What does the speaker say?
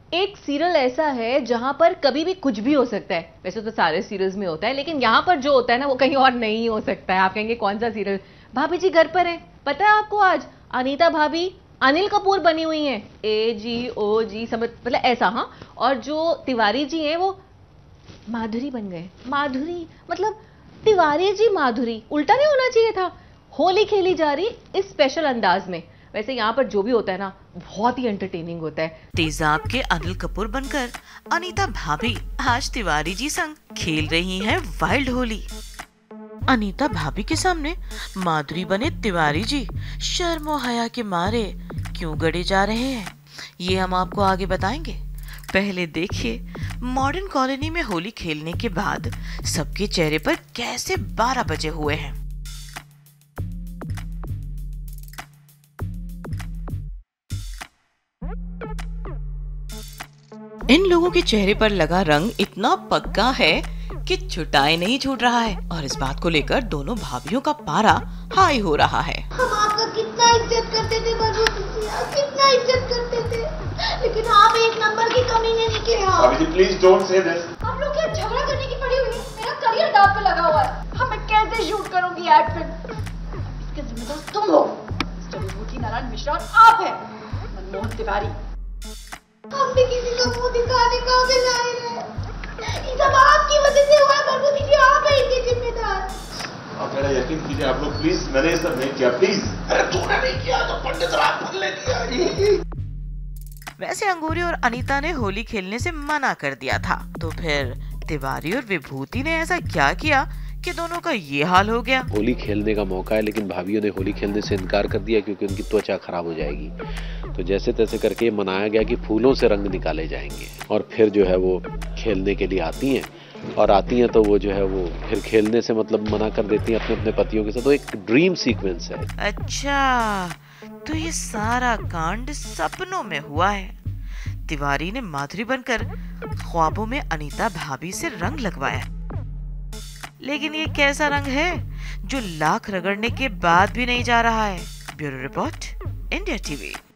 एक सीरियल ऐसा है जहां पर कभी भी कुछ भी हो सकता है। वैसे तो सारे सीरियल्स में होता है, लेकिन यहाँ पर जो होता है ना वो कहीं और नहीं हो सकता है। आप कहेंगे कौन सा सीरियल? भाभी जी घर पर है। पता है आपको आज अनीता भाभी अनिल कपूर बनी हुई हैं। AGOG समझ मतलब ऐसा। हाँ, और जो तिवारी जी हैं वो माधुरी बन गए। माधुरी मतलब तिवारी जी माधुरी, उल्टा नहीं होना चाहिए था। होली खेली जा रही इस स्पेशल अंदाज में। वैसे यहाँ पर जो भी होता है ना बहुत ही एंटरटेनिंग होता है। तेजाब के अनिल कपूर बनकर अनीता भाभी आज तिवारी जी संग खेल रही हैं वाइल्ड होली। अनीता भाभी के सामने माधुरी बने तिवारी जी शर्मो हया के मारे क्यों गड़े जा रहे हैं, ये हम आपको आगे बताएंगे। पहले देखिए मॉडर्न कॉलोनी में होली खेलने के बाद सबके चेहरे पर कैसे 12 बजे हुए हैं। इन लोगों के चेहरे पर लगा रंग इतना पक्का है कि छुटाए नहीं छूट रहा है और इस बात को लेकर दोनों भाभियों का पारा हाई हो रहा है। हम आपका कितना इज्जत करते थे कितना इज्जत करते थे, लेकिन आप एक नंबर की कमी नहीं निकले। भाभी जी प्लीज डोंट से दिस। आप लोग क्या झगड़ा करने की पड़ी हुई है? मेरा करियर दांव पे लगा हुआ है। हम मैं कैसे शूट करूंगी एड फिल्म? इसके जिम्मेदार तुम हो, मिस्टर विभूति नारायण मिश्रा और आप है मनमोहन तिवारी। हम भी किसी को मुंह दिखाने काबिल नहीं रहे। ये सब आपकी वजह से हुआ है विभूति जी, आप है इसके जिम्मेदार। आप मेरा यकीन कीजिए आप लोग प्लीज, मैंने ये सब नहीं किया प्लीज। अरे तूने नहीं किया तो पंडित रामफल ने किया। वैसे अंगूरी और अनीता ने होली खेलने से मना कर दिया था, तो फिर तिवारी और विभूति ने ऐसा क्या किया कि दोनों का ये हाल हो गया? होली खेलने का मौका है लेकिन भाभीियों ने होली खेलने से इनकार कर दिया क्योंकि उनकी त्वचा खराब हो जाएगी। तो जैसे तैसे करके ये मनाया गया कि फूलों से रंग निकाले जाएंगे और फिर जो है वो खेलने के लिए आती हैं और आती हैं तो वो जो है वो फिर खेलने से मतलब मना कर देती हैं अपने अपने पतियों के साथ। तो एक ड्रीम सीक्वेंस है। अच्छा, तो ये सारा कांड सपनों में हुआ है। तिवारी ने माधुरी बनकर ख्वाबों में अनीता भाभी से रंग लगवाया, लेकिन ये कैसा रंग है जो लाख रगड़ने के बाद भी नहीं जा रहा है? Bureau report, India TV.